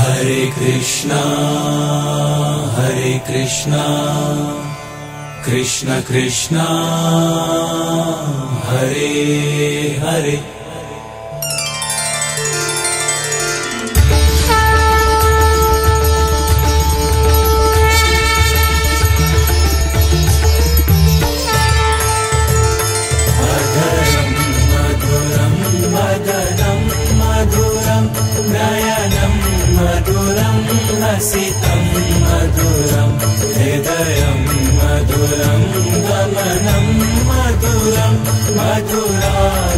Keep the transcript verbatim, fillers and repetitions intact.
हरे कृष्णा हरे कृष्णा कृष्ण कृष्णा हरे हरे। नयनं मधुरं हसितं मधुरं हृदयं मधुरं गमनं मधुरं मधुरा